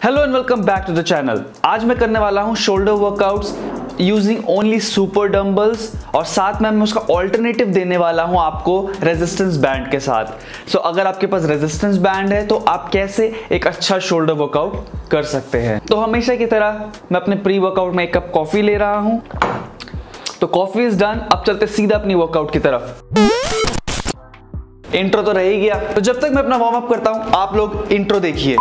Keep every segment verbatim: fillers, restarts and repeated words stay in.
Hello and welcome back to the channel. आज मैं करने वाला हूं shoulder workouts using only super dumbbells और साथ में मैं उसका ऑल्टरनेटिव देने वाला हूं आपको रेजिस्टेंस बैंड के साथ। सो so, अगर आपके पास रेजिस्टेंस बैंड है तो आप कैसे एक अच्छा शोल्डर वर्कआउट कर सकते हैं। तो हमेशा की तरह मैं अपने प्री वर्कआउट में एक कप कॉफी ले रहा हूं। तो कॉफी इज डन, अब चलते सीधा अपनी वर्कआउट की तरफ। इंट्रो तो रह ही गया, तो जब तक मैं अपना वार्म अप करता हूं आप लोग इंट्रो देखिए।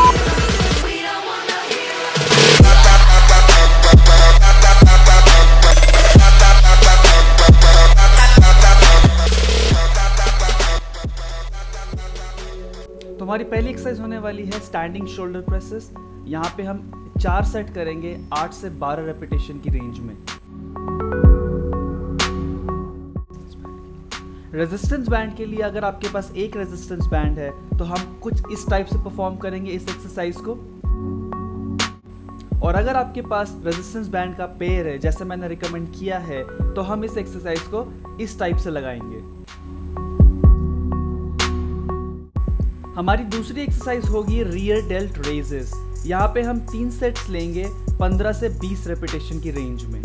तो हमारी पहली एक्सरसाइज होने वाली है स्टैंडिंग शोल्डर प्रेसेस। यहाँ पे हम चार सेट करेंगे आठ से बारह रेपिटेशन की रेंज में। रेजिस्टेंस बैंड के लिए अगर आपके पास एक रेजिस्टेंस बैंड है तो हम कुछ इस टाइप से परफॉर्म करेंगे इस एक्सरसाइज को। और अगर आपके पास रेजिस्टेंस बैंड का पेयर है जैसे मैंने रिकमेंड किया है तो हम इस एक्सरसाइज को इस टाइप से लगाएंगे। हमारी दूसरी एक्सरसाइज होगी रियर डेल्ट रेजेस। यहाँ पे हम तीन सेट्स लेंगे पंद्रह से बीस रेपिटेशन की रेंज में,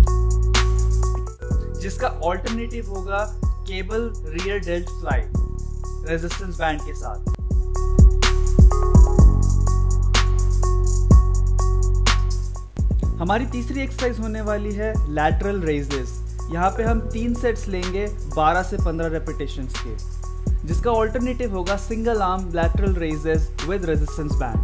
जिसका ऑल्टरनेटिव होगा cable rear delt fly resistance band के साथ। हमारी तीसरी एक्सरसाइज होने वाली है लैटरल रेजेस। यहाँ पे हम तीन सेट्स लेंगे बारह से पंद्रह रेपिटेशंस के, जिसका ऑल्टरनेटिव होगा single arm lateral raises with resistance band.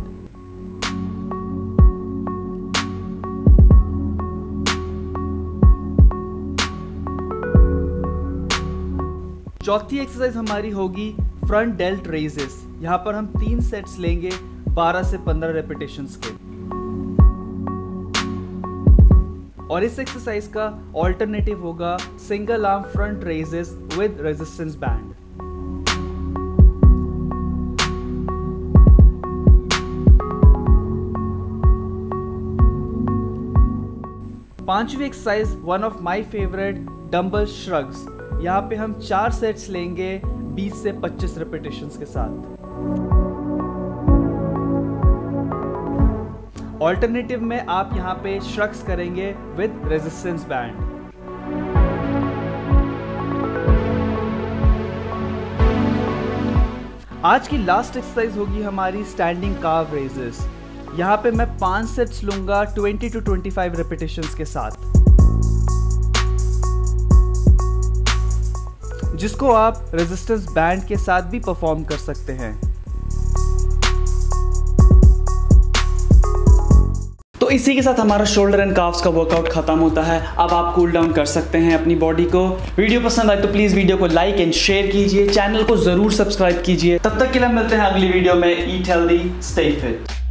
चौथी एक्सरसाइज हमारी होगी फ्रंट डेल्ट रेजेस। यहां पर हम तीन सेट्स लेंगे बारह से पंद्रह रेपिटेशंस के, और इस एक्सरसाइज का ऑल्टरनेटिव होगा single arm front raises with resistance band. पांचवी exercise one of my favourite dumbbell shrugs. यहाँ पे हम चार सेट्स लेंगे बीस से पच्चीस रेपिटेशंस के साथ। ऑल्टरनेटिव में आप यहाँ पे श्रग्स करेंगे विद रेजिस्टेंस बैंड। आज की लास्ट एक्सरसाइज होगी हमारी स्टैंडिंग कार्व रेजेस। यहाँ पे मैं पांच सेट्स लूंगा बीस टू पच्चीस रेपिटेशंस के साथ, जिसको आप रेजिस्टेंस बैंड के साथ भी परफॉर्म कर सकते हैं। तो इसी के साथ हमारा शोल्डर एंड काफ्स का वर्कआउट खत्म होता है। अब आप कूल डाउन कर सकते हैं अपनी बॉडी को। वीडियो पसंद आए तो प्लीज वीडियो को लाइक एंड शेयर कीजिए, चैनल को जरूर सब्सक्राइब कीजिए। तब तक के लिए मिलते हैं अगली वीडियो में। Eat healthy, stay fit.